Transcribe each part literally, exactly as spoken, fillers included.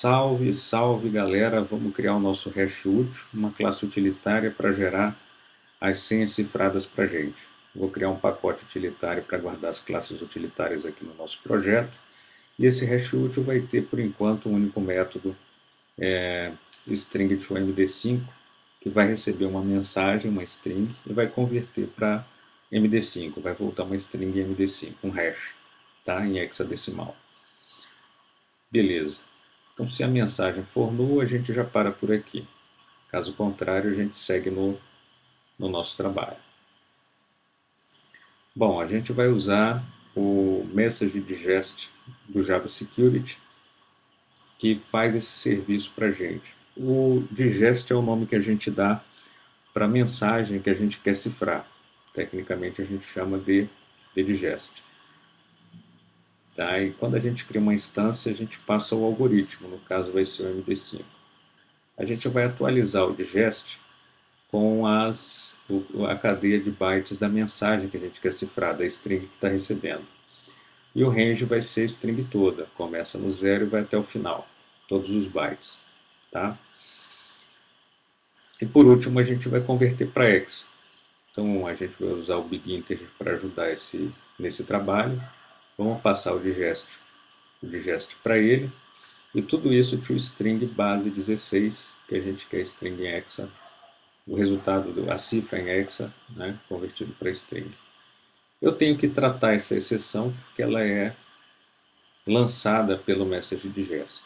Salve, salve galera, vamos criar o nosso hash útil, uma classe utilitária para gerar as senhas cifradas para a gente. Vou criar um pacote utilitário para guardar as classes utilitárias aqui no nosso projeto. E esse hash útil vai ter, por enquanto, um único método é, string to M D cinco, que vai receber uma mensagem, uma string, e vai converter para M D cinco, vai voltar uma string M D cinco, um hash, tá? Em hexadecimal. Beleza. Então, se a mensagem for null, a gente já para por aqui. Caso contrário, a gente segue no, no nosso trabalho. Bom, a gente vai usar o Message Digest do Java Security, que faz esse serviço para a gente. O digest é o nome que a gente dá para a mensagem que a gente quer cifrar. Tecnicamente, a gente chama de, de digest. Tá? E quando a gente cria uma instância, a gente passa o algoritmo, no caso vai ser o M D cinco. A gente vai atualizar o digest com as, a cadeia de bytes da mensagem que a gente quer cifrar, da string que está recebendo. E o range vai ser a string toda, começa no zero e vai até o final, todos os bytes. Tá? E por último, a gente vai converter para hexa. Então a gente vai usar o big integer para ajudar esse, nesse trabalho. Vamos passar o digest, o digest para ele. E tudo isso to string base dezesseis, que a gente quer string em hexa. O resultado, a cifra em hexa, né, convertido para string. Eu tenho que tratar essa exceção porque ela é lançada pelo message digest.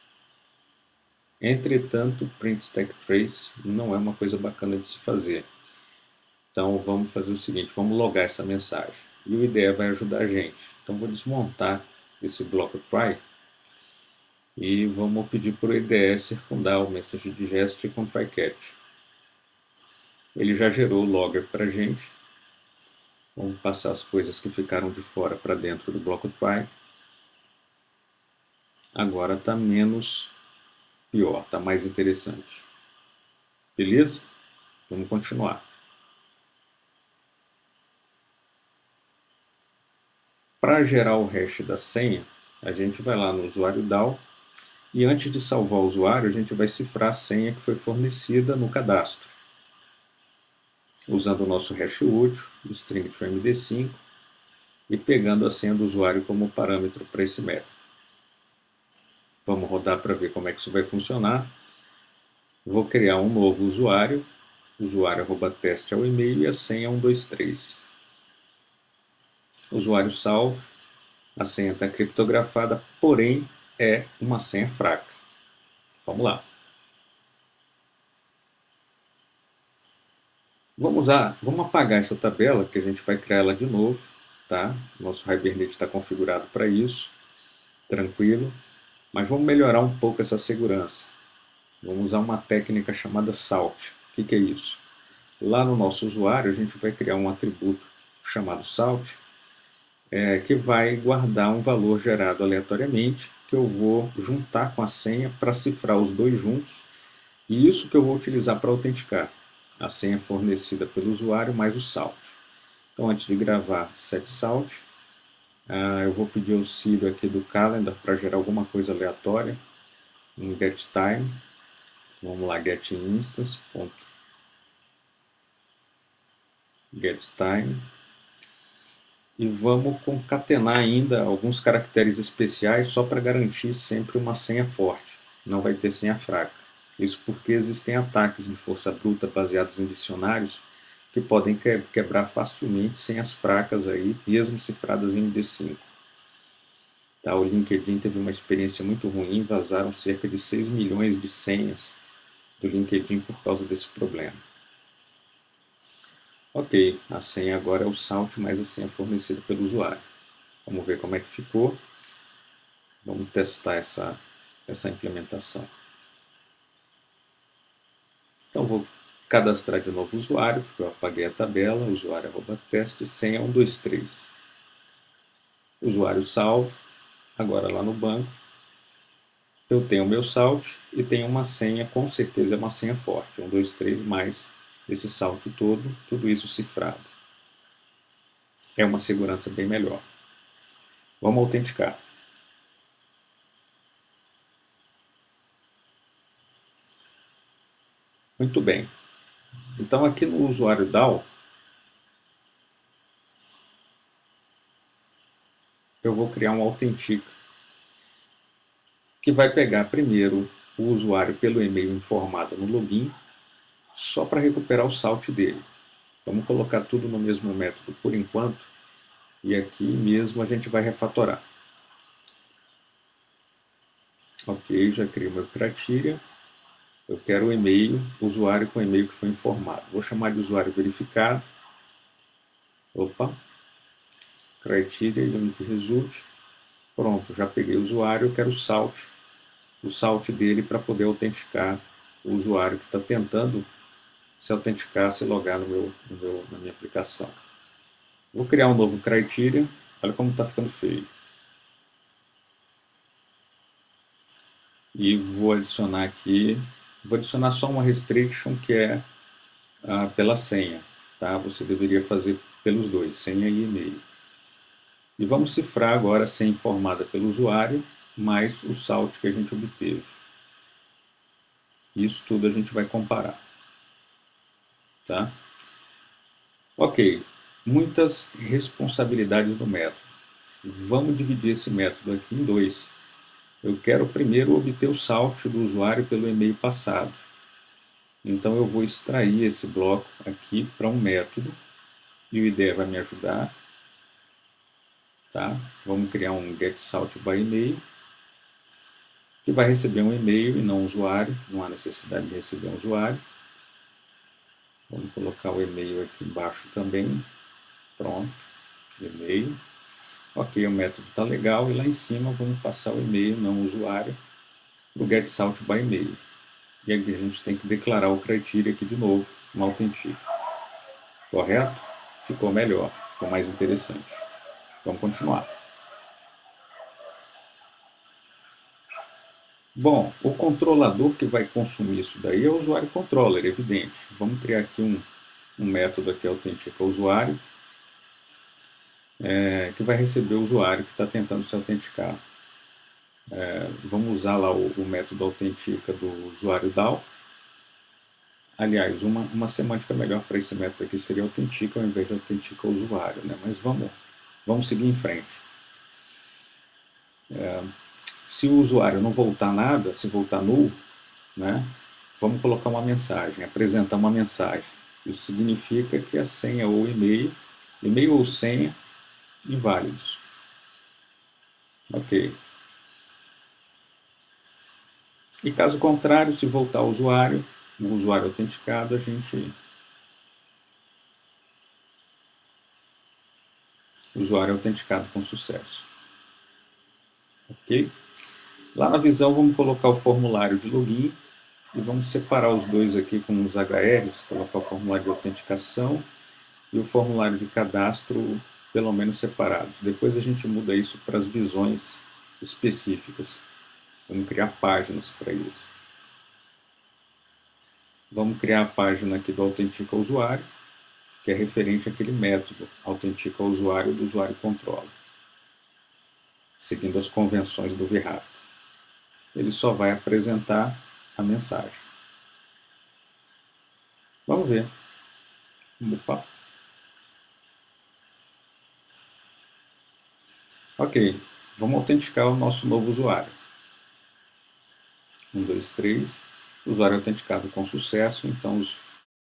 Entretanto, print stack trace não é uma coisa bacana de se fazer. Então vamos fazer o seguinte, vamos logar essa mensagem. E o I D E vai ajudar a gente. Então vou desmontar esse bloco try e vamos pedir para o I D E circundar o message digest com try catch. Ele já gerou o logger para a gente. Vamos passar as coisas que ficaram de fora para dentro do bloco try. Agora está menos pior, está mais interessante. Beleza? Vamos continuar. Para gerar o hash da senha, a gente vai lá no usuário D A O e antes de salvar o usuário, a gente vai cifrar a senha que foi fornecida no cadastro. Usando o nosso hash útil, string to M D cinco, e pegando a senha do usuário como parâmetro para esse método. Vamos rodar para ver como é que isso vai funcionar. Vou criar um novo usuário, usuário arroba teste ao e-mail e a senha um dois três. Usuário salvo, a senha está criptografada, porém é uma senha fraca. Vamos lá. Vamos usar, vamos apagar essa tabela, que a gente vai criar ela de novo, tá? Nosso Hibernate está configurado para isso, tranquilo. Mas vamos melhorar um pouco essa segurança. Vamos usar uma técnica chamada salt. O que, que é isso? Lá no nosso usuário, a gente vai criar um atributo chamado salt, é, que vai guardar um valor gerado aleatoriamente, que eu vou juntar com a senha para cifrar os dois juntos, e isso que eu vou utilizar para autenticar. A senha fornecida pelo usuário mais o salt. Então, antes de gravar set salt, uh, eu vou pedir auxílio aqui do calendar para gerar alguma coisa aleatória. Um getTime. Vamos lá, getInstance. getTime. E vamos concatenar ainda alguns caracteres especiais só para garantir sempre uma senha forte. Não vai ter senha fraca. Isso porque existem ataques de força bruta baseados em dicionários que podem quebrar facilmente senhas fracas aí, mesmo cifradas em M D cinco. Tá, o LinkedIn teve uma experiência muito ruim, vazaram cerca de seis milhões de senhas do LinkedIn por causa desse problema. Ok, a senha agora é o salt mais a senha fornecida pelo usuário. Vamos ver como é que ficou. Vamos testar essa, essa implementação. Então vou cadastrar de novo o usuário, porque eu apaguei a tabela, usuário arroba teste, senha um dois três. Usuário salvo, agora lá no banco. Eu tenho o meu salt e tenho uma senha, com certeza é uma senha forte, um dois três mais esse salt todo, tudo isso cifrado. É uma segurança bem melhor. Vamos autenticar. Muito bem. Então aqui no usuário D A O, eu vou criar um Autentica, que vai pegar primeiro o usuário pelo e-mail informado no login, só para recuperar o salt dele. Vamos colocar tudo no mesmo método por enquanto, e aqui mesmo a gente vai refatorar. Ok, já criei o meu criteria. Eu quero o e-mail, usuário com e-mail que foi informado. Vou chamar de usuário verificado. Opa. Criteria, unique result. Pronto, já peguei o usuário, eu quero o salt, o salt dele para poder autenticar o usuário que está tentando se autenticar, se logar no meu, no meu, na minha aplicação. Vou criar um novo criteria. Olha como está ficando feio. E vou adicionar aqui, vou adicionar só uma restriction que é ah, pela senha. Tá? Você deveria fazer pelos dois, senha e e-mail. E vamos cifrar agora a senha informada pelo usuário, mais o salt que a gente obteve. Isso tudo a gente vai comparar. Tá? Ok, muitas responsabilidades do método. Vamos dividir esse método aqui em dois. Eu quero primeiro obter o salt do usuário pelo e-mail passado. Então eu vou extrair esse bloco aqui para um método, e o I D E vai me ajudar. Tá? Vamos criar um getSaltByEmail, que vai receber um e-mail e não um usuário, não há necessidade de receber um usuário. Vamos colocar o e-mail aqui embaixo também. Pronto, e-mail. Ok, o método está legal, e lá em cima vamos passar o e-mail, não o usuário, para o getSaltByEmail. E aqui a gente tem que declarar o criteria aqui de novo, no Autentica. Correto? Ficou melhor, ficou mais interessante. Vamos continuar. Bom, o controlador que vai consumir isso daí é o usuário controller, evidente. Vamos criar aqui um, um método aqui, autentica usuário, é, que vai receber o usuário que está tentando se autenticar. É, vamos usar lá o, o método autentica do usuário D A O. Aliás, uma, uma semântica melhor para esse método aqui seria autentica ao invés de autentica usuário, né? Mas vamos, vamos seguir em frente. É, se o usuário não voltar nada, se voltar null, né, vamos colocar uma mensagem, apresentar uma mensagem. Isso significa que a senha ou e-mail, e-mail ou senha, inválidos. Ok. E caso contrário, se voltar o usuário, o usuário autenticado, a gente... usuário autenticado com sucesso. Ok? Lá na visão vamos colocar o formulário de login e vamos separar os dois aqui com os H Rs, colocar o formulário de autenticação e o formulário de cadastro pelo menos separados. Depois a gente muda isso para as visões específicas. Vamos criar páginas para isso. Vamos criar a página aqui do Autentica Usuário, que é referente àquele método Autentica Usuário do usuário controla, seguindo as convenções do VRaptor. Ele só vai apresentar a mensagem. Vamos ver. Opa. Ok, vamos autenticar o nosso novo usuário. um, dois, três. Usuário autenticado com sucesso, então os...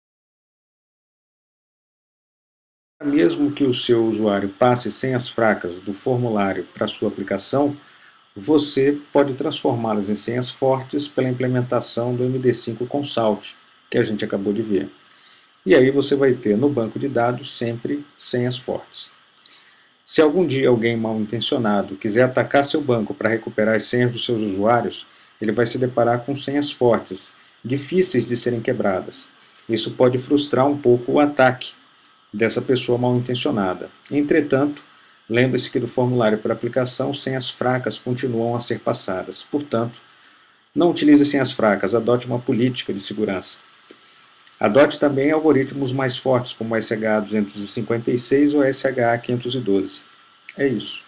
mesmo que o seu usuário passe senhas fracas do formulário para a sua aplicação, você pode transformá-las em senhas fortes pela implementação do M D cinco com Salt, que a gente acabou de ver. E aí você vai ter no banco de dados sempre senhas fortes. Se algum dia alguém mal intencionado quiser atacar seu banco para recuperar as senhas dos seus usuários, ele vai se deparar com senhas fortes, difíceis de serem quebradas. Isso pode frustrar um pouco o ataque dessa pessoa mal intencionada. Entretanto, lembre-se que do formulário para aplicação, senhas fracas continuam a ser passadas. Portanto, não utilize senhas fracas, adote uma política de segurança. Adote também algoritmos mais fortes, como o S H A duzentos e cinquenta e seis ou S H A quinhentos e doze. É isso.